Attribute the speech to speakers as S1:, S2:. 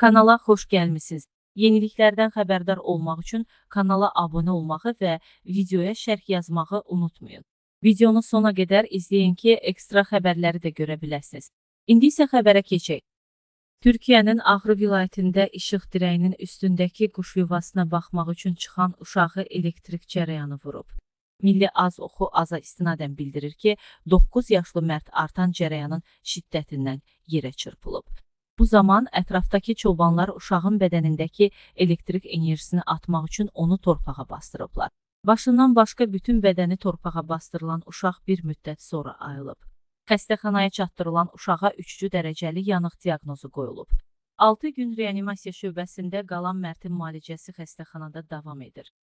S1: Kanala xoş gəlmisiniz. Yeniliklərdən xəbərdar olmaq üçün kanala abunə olmağı və videoya şərh yazmağı unutmayın. Videonu sona qədər izləyin ki, ekstra xəbərləri də görə biləsiniz. İndi isə xəbərə keçək. Türkiyənin Ağrı vilayətində işıq dirəyinin üstündəki quş yuvasına baxmaq üçün çıxan uşağı elektrik cərəyanı vurub. Milli Az Oxu Aza istinadən bildirir ki, 9 yaşlı mərd artan cərəyanın şiddətindən yerə çırpılıb. Bu zaman ətrafdakı çobanlar uşağın bədənindəki elektrik enerjisini atmaq üçün onu torpağa bastırıblar. Başından başqa bütün bədəni torpağa bastırılan uşaq bir müddət sonra ayılıb. Xəstəxanaya çatdırılan uşağa 3-cü dərəcəli yanıq diaqnozu qoyulub. 6 gün reanimasiya şöbəsində qalan mərdin müalicəsi xəstəxanada davam edir.